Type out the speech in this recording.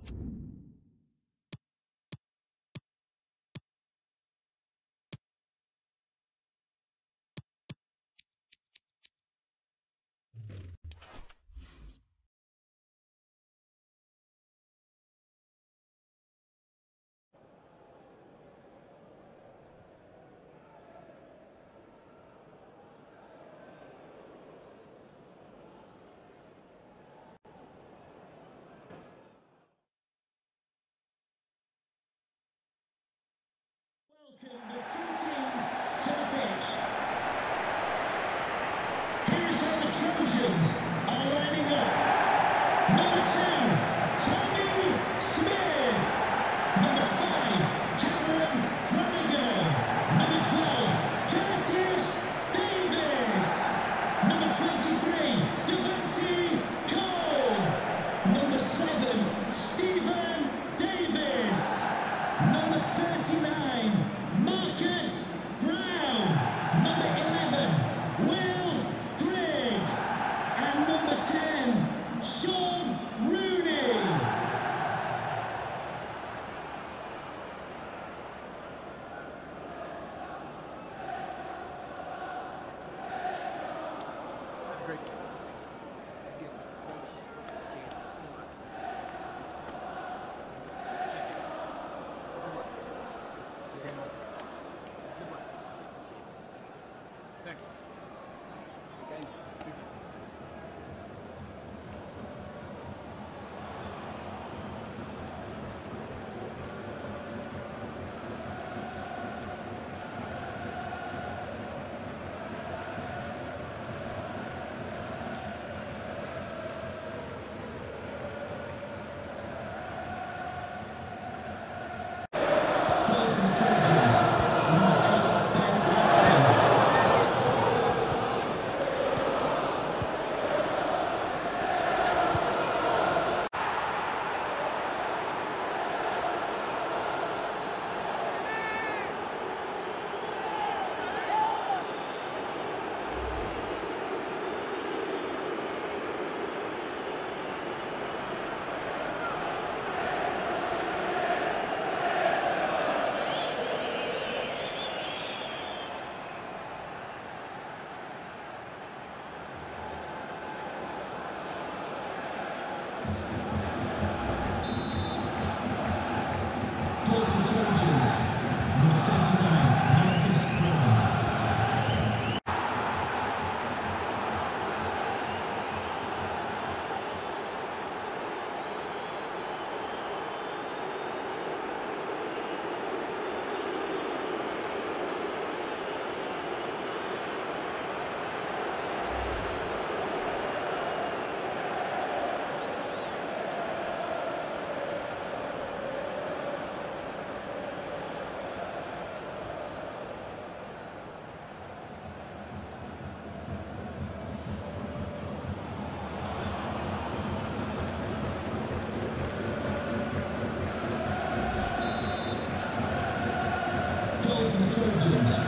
Welcome the two teams to the pitch. Here's how the Trojans are lining up. Number 2, Tommy Smith. Number 5, Cameron Branigan. Number 12, Curtis Davis. Number 23, Devante Cole. Number 7, Stephen Davis. Number 39, Marcus Brown. Number 11, Will Grigg. And number 10, Saul Rooney. Great. Thank you. Goal for the Trojans. Number 8, Ben Watson. Goal for Trojans. Number 39, Marcus Brown. Goal for the Trojans.